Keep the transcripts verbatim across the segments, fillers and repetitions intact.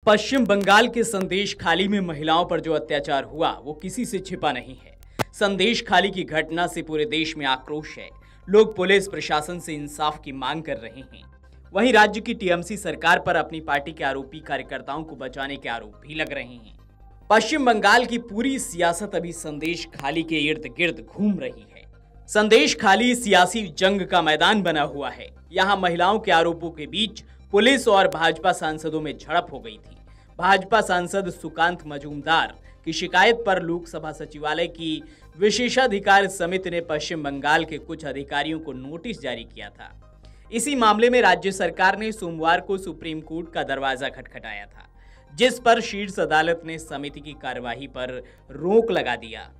पश्चिम बंगाल के संदेश खाली में महिलाओं पर जो अत्याचार हुआ वो किसी से छिपा नहीं है। संदेश खाली की घटना से पूरे देश में आक्रोश है। लोग पुलिस प्रशासन से इंसाफ की मांग कर रहे हैं। वहीं राज्य की टीएमसी सरकार पर अपनी पार्टी के आरोपी कार्यकर्ताओं को बचाने के आरोप भी लग रहे हैं। पश्चिम बंगाल की पूरी सियासत अभी संदेश खाली के इर्द गिर्द घूम रही है। संदेश खाली सियासी जंग का मैदान बना हुआ है। यहाँ महिलाओं के आरोपों के बीच पुलिस और भाजपा सांसदों में झड़प हो गई थी। भाजपा सांसद सुकांत मजूमदार की शिकायत पर लोकसभा सचिवालय की विशेषाधिकार समिति ने पश्चिम बंगाल के कुछ अधिकारियों को नोटिस जारी किया था। इसी मामले में राज्य सरकार ने सोमवार को सुप्रीम कोर्ट का दरवाजा खटखटाया था, जिस पर शीर्ष अदालत ने समिति की कार्यवाही पर रोक लगा दिया।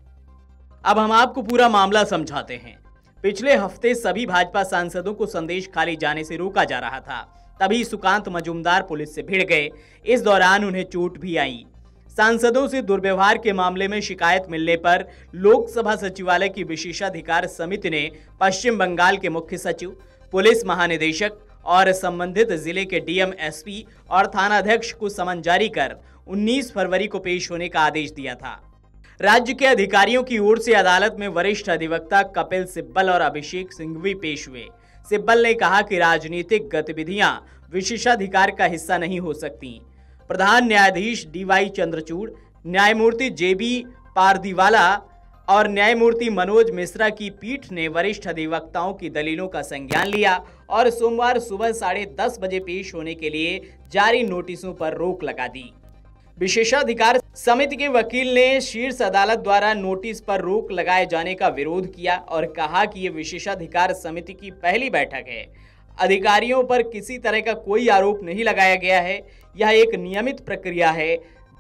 अब हम आपको पूरा मामला समझाते हैं। पिछले हफ्ते सभी भाजपा सांसदों को संदेश खाली जाने से रोका जा रहा था। तभी सुकांत मजूमदार पुलिस से भिड़ गए। इस दौरान उन्हें चोट भी आई। सांसदों से दुर्व्यवहार के मामले में शिकायत मिलने पर लोकसभा सचिवालय की विशेषाधिकार समिति ने पश्चिम बंगाल के मुख्य सचिव, पुलिस महानिदेशक और संबंधित जिले के डीएम, एसपी और थानाध्यक्ष को समन जारी कर उन्नीस फरवरी को पेश होने का आदेश दिया था। राज्य के अधिकारियों की ओर से अदालत में वरिष्ठ अधिवक्ता कपिल सिब्बल और अभिषेक सिंघवी पेश हुए। सिब्बल ने कहा कि राजनीतिक गतिविधियां विशेषाधिकार का हिस्सा नहीं हो सकती। प्रधान न्यायाधीश डीवाई चंद्रचूड़, न्यायमूर्ति जेबी पारदीवाला और न्यायमूर्ति मनोज मिश्रा की पीठ ने वरिष्ठ अधिवक्ताओं की दलीलों का संज्ञान लिया और सोमवार सुबह साढ़े दस बजे पेश होने के लिए जारी नोटिसों पर रोक लगा दी। विशेषाधिकार समिति के वकील ने शीर्ष अदालत द्वारा नोटिस पर रोक लगाए जाने का विरोध किया और कहा कि यह विशेषाधिकार समिति की पहली बैठक है। अधिकारियों पर किसी तरह का कोई आरोप नहीं लगाया गया है। यह एक नियमित प्रक्रिया है।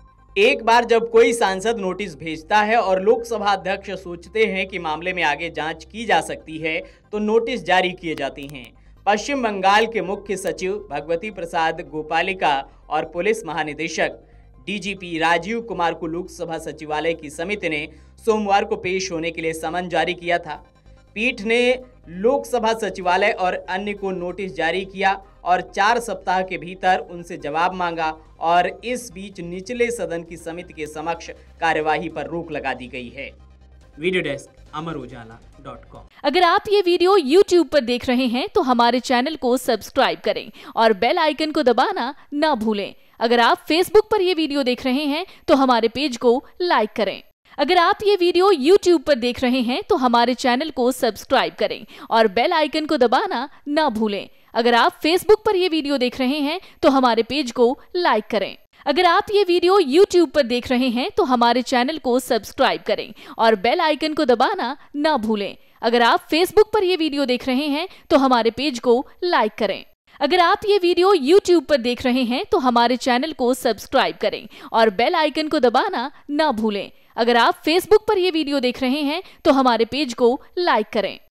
एक बार जब कोई सांसद नोटिस भेजता है और लोकसभा अध्यक्ष सोचते हैं कि मामले में आगे जांच की जा सकती है, तो नोटिस जारी किए जाते हैं। पश्चिम बंगाल के मुख्य सचिव भगवती प्रसाद गोपालिका और पुलिस महानिदेशक डीजीपी राजीव कुमार को लोकसभा सचिवालय की समिति ने सोमवार को पेश होने के लिए समन जारी किया था। पीठ ने लोकसभा सचिवालय और अन्य को नोटिस जारी किया और चार सप्ताह के भीतर उनसे जवाब मांगा और इस बीच निचले सदन की समिति के समक्ष कार्यवाही पर रोक लगा दी गई है। Video desk Amar Ujala dot com. अगर आप ये वीडियो यूट्यूब पर देख रहे हैं तो हमारे चैनल को सब्सक्राइब करें और बेल आइकन को दबाना ना भूलें। अगर आप फेसबुक पर ये वीडियो देख रहे हैं तो हमारे पेज को लाइक करें। अगर आप ये वीडियो यूट्यूब पर देख रहे हैं तो हमारे चैनल को सब्सक्राइब करें और बेल आइकन को दबाना ना भूलें। अगर आप फेसबुक पर ये वीडियो देख रहे हैं तो हमारे पेज को लाइक करें। अगर आप ये वीडियो यूट्यूब पर देख रहे हैं तो हमारे चैनल को सब्सक्राइब करें और बेल आइकन को दबाना ना भूलें। अगर आप फेसबुक पर ये वीडियो देख रहे हैं तो हमारे पेज को लाइक करें। अगर आप ये वीडियो यूट्यूब पर देख रहे हैं तो हमारे चैनल को सब्सक्राइब करें और बेल आइकन को दबाना ना भूलें। अगर आप फेसबुक पर ये वीडियो देख रहे हैं तो हमारे पेज को लाइक करें।